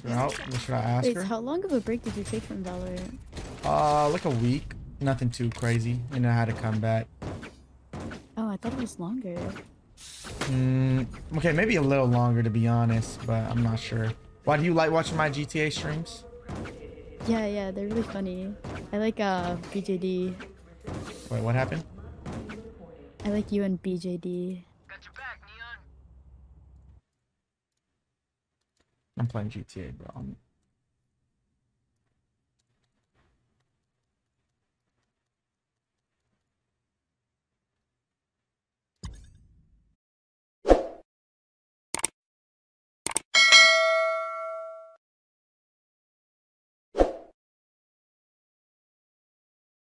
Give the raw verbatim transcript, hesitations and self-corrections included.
Should I, what should I ask Wait, her? how long of a break did you take from Valorant? Uh, like a week. Nothing too crazy. You know how to come back. Oh, I thought it was longer. Mm, okay, maybe a little longer to be honest, but I'm not sure. Why do you like watching my G T A streams? Yeah, yeah, they're really funny. I like uh B J D. Wait, what happened? I like you and B J D. I'm playing G T A, bro. I'm